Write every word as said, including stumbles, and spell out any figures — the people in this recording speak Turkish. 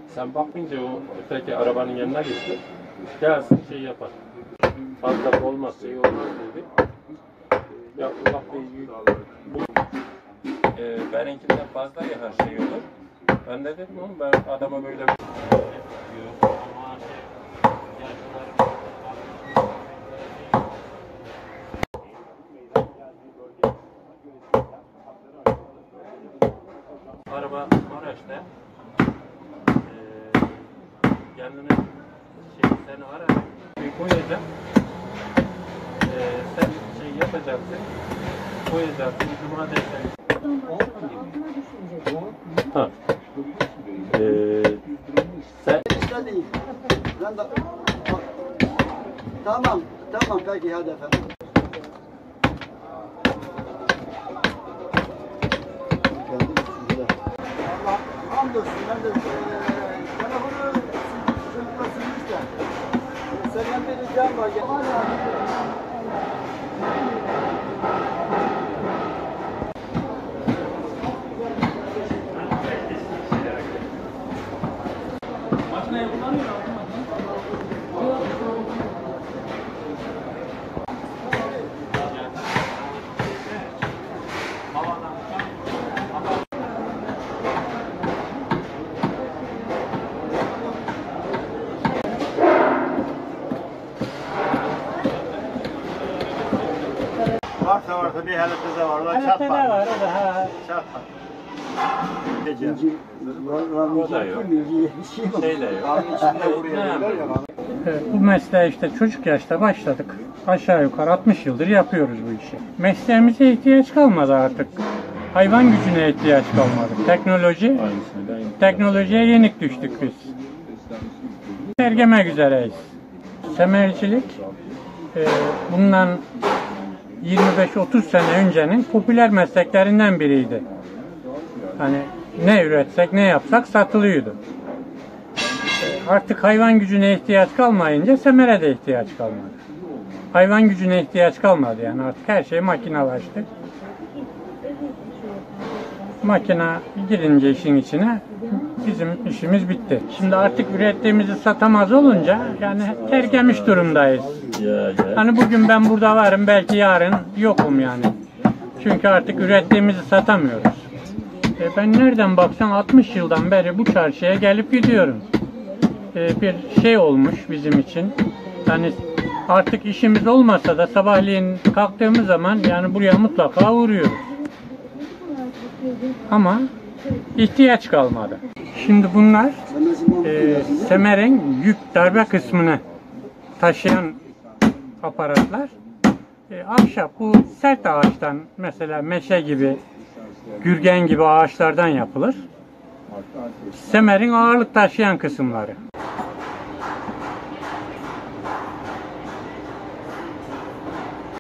Sen bakınca o öteki arabanın yanına gitti. Gelsin şey yapar. Fazla olmaz, şey olmaz dedi. Ya ufak bir yük. Bu, e, benimkinden fazla ya her şey olur. Ben de dedim oğlum ben adama böyle araba Maraş'ta ee, kendine şey seni ararak bir koyacak ee, sen şey yapacaksın koyacaksın cuma dersen ha ee, sen işte değil. Ben de... Tamam, tamam peki hadi efendim. Allah hamdolsun ben de e, telefonu çocukla silmiş de senden bir ricam var. makineyi kullanıyor musun? Varsa varsa bir helete var, orada çat var. var o da ha. Çat var. Gece. O da yok. Şey de yok. Ağın içinde buraya geliyor ya. Evet, bu mesleğe işte çocuk yaşta başladık. Aşağı yukarı altmış yıldır yapıyoruz bu işi. Mesleğimize ihtiyaç kalmadı artık. Hayvan gücüne ihtiyaç kalmadı. Teknoloji, teknolojiye yenik düştük biz. Sergemek üzereyiz. Semercilik e, bundan yirmi beş otuz sene öncenin popüler mesleklerinden biriydi. Hani ne üretsek ne yapsak satılıyordu. Artık hayvan gücüne ihtiyaç kalmayınca semere de ihtiyaç kalmadı. Hayvan gücüne ihtiyaç kalmadı yani artık her şey makinalaştı. Makina girince işin içine bizim işimiz bitti. Şimdi artık ürettiğimizi satamaz olunca yani tergemiş durumdayız. Hani bugün ben burada varım belki yarın yokum yani. Çünkü artık ürettiğimizi satamıyoruz. E ben nereden baksan altmış yıldan beri bu çarşıya gelip gidiyorum. E bir şey olmuş bizim için. Yani artık işimiz olmasa da sabahleyin kalktığımız zaman yani buraya mutlaka uğruyoruz. Ama ihtiyaç kalmadı. Şimdi bunlar e, semerin yük darbe kısmını taşıyan aparatlar. E, ahşap bu sert ağaçtan mesela meşe gibi, gürgen gibi ağaçlardan yapılır. Semerin ağırlık taşıyan kısımları.